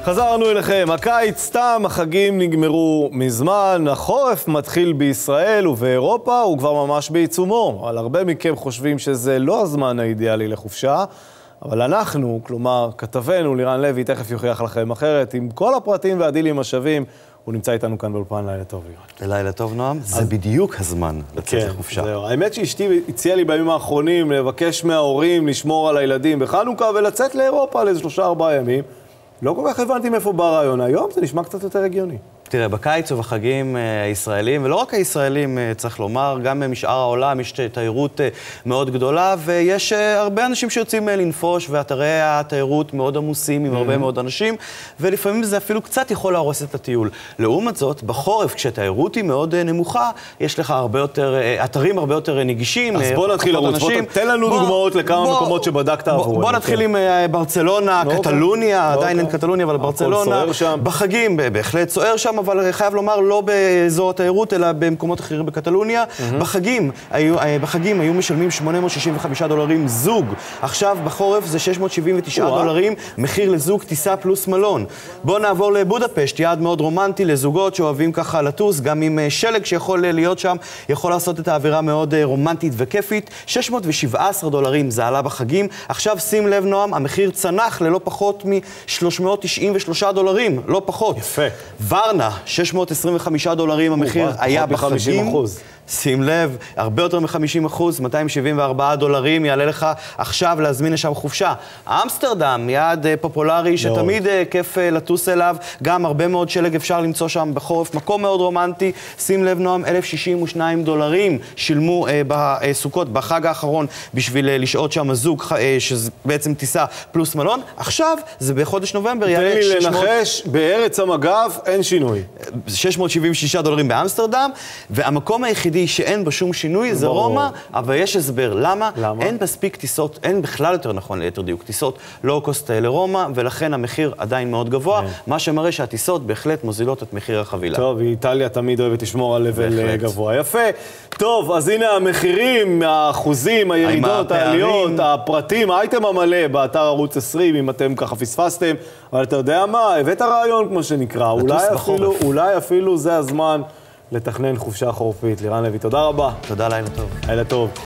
חזרנו אליכם. הקיץ סתם, החגים נגמרו מזמן, החורף מתחיל בישראל ובאירופה, הוא כבר ממש בעיצומו. על הרבה מכם חושבים שזה לא הזמן האידיאלי לחופשה, אבל אנחנו, כלומר, כתבנו לירן לוי, תכף יוכיח לכם אחרת, עם כל הפרטים והדילים השווים, הוא נמצא איתנו כאן באולפן. לילה טוב, לירן. לילה טוב, נועם. זה בדיוק הזמן לצאת לחופשה. זהו. האמת שאשתי הציעה לי בימים האחרונים לבקש מההורים לשמור על הילדים בחנוכה ולצאת לאירופה לאיזה 3-4 ימים. לא כל כך הבנתי מאיפה בא הרעיון. היום זה נשמע קצת יותר הגיוני. תראה, בקיץ ובחגים הישראלים, ולא רק הישראלים, צריך לומר, גם משאר העולם יש תיירות מאוד גדולה, ויש הרבה אנשים שיוצאים לנפוש, ואתרי התיירות מאוד עמוסים עם הרבה מאוד אנשים, ולפעמים זה אפילו קצת יכול להרוס את הטיול. לעומת זאת, בחורף, כשתיירות היא מאוד נמוכה, יש לך הרבה יותר, אתרים הרבה יותר נגישים. אז בוא נתחיל לרוץ, תן לנו דוגמאות לכמה מקומות שבדקת עבורנו. בוא נתחיל עם ברצלונה, קטלוניה, עדיין אין קטלוניה, אבל ברצלונה. בחגים, בהחלט סוער שם, אבל חייב לומר, לא באזור התיירות, אלא במקומות אחרים בקטלוניה. בחגים היו משלמים $865 זוג. עכשיו, בחורף זה $679, מחיר לזוג טיסה פלוס מלון. בואו נעבור לבודפשט, יעד מאוד רומנטי לזוגות שאוהבים ככה לטוס, גם עם שלג שיכול להיות שם, יכול לעשות את האווירה מאוד רומנטית וכיפית. $617 זה עלה בחגים. עכשיו, שים לב, נועם, המחיר צנח ללא פחות $393, לא פחות. יפה. ורנה, $625 המחיר היה בחגים. שים לב, הרבה יותר מ-50%, $274 יעלה לך עכשיו להזמין לשם חופשה. אמסטרדם, יעד פופולרי שתמיד כיף לטוס אליו, גם הרבה מאוד שלג אפשר למצוא שם בחורף, מקום מאוד רומנטי. שים לב, נועם, $1,062 שילמו בסוכות בחג האחרון בשביל לשהות שם זוג, שזה בעצם טיסה פלוס מלון. עכשיו, זה בחודש נובמבר, יעלה תן לי לנחש, בארץ המגב אין שינוי. $676 באמסטרדם, והמקום היחידי שאין בו שום שינוי זה רומא, אבל יש הסבר. למה? אין מספיק טיסות, אין בכלל יותר נכון ליתר דיוק, טיסות לואו-קוסט לרומא, ולכן המחיר עדיין מאוד גבוה, מה שמראה שהטיסות בהחלט מוזילות את מחיר החבילה. טוב, איטליה תמיד אוהבת לשמור על לבל גבוה. יפה. טוב, אז הנה המחירים, האחוזים, הירידות, העליות, הפרטים, האייטם המלא באתר ערוץ 20, אם אתם ככה פספסתם, אבל אתה יודע מה? הבאת הרעיון כמו שנקרא. אולי אפילו זה הזמן לתכנן חופשה חורפית. לירן לוי, תודה רבה. תודה, לילה טוב. לילה טוב.